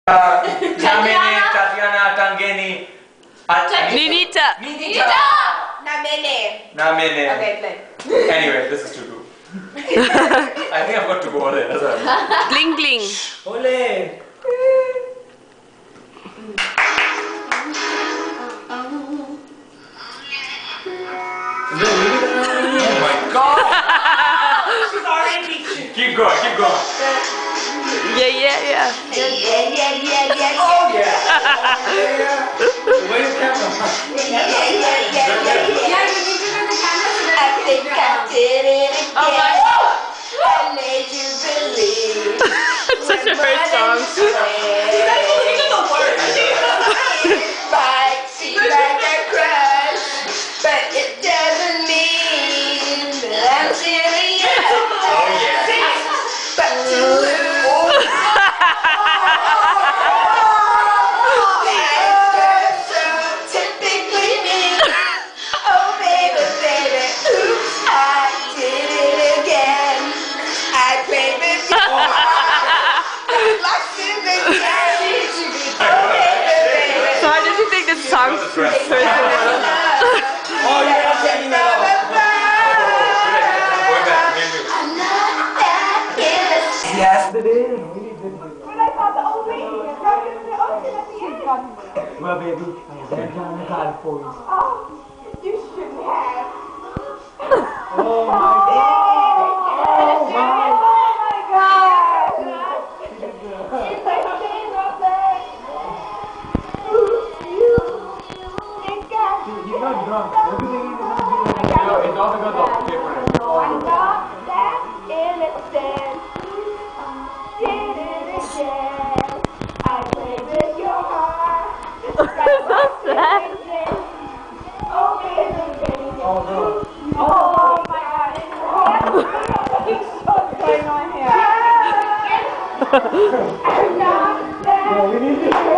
Namene Tatyana Tangeni Ninita. Namene. Okay, play. Anyway, this is too cool. I think I've got to go there. That's right. Bling bling. Ole. Oh my God! She's already. Keep going, keep going. Yeah. Oh yeah! Where's the camera? I think I did it again. Oh my God! I made you believe. It's such a great song. Even the words. Might seem like a crush, but it doesn't mean that I'm serious. Oh yeah! But to lose, that's so typically me. Oh baby, oops, I did it again. I played with your heart, lost in the game. Oh baby. So how did you think this song? Oh yeah, I'm taking that off. Yes, it is. Well, baby, I'm very down the card for you. Oh, you shouldn't have. Oh my God! Oh my! You're not drunk. Everything is not good. It's all because of paper. I'm not that innocent. Did it again. I played with your heart. Oh, baby. Oh no. Oh, my God. What's going on here? I'm not that. We need to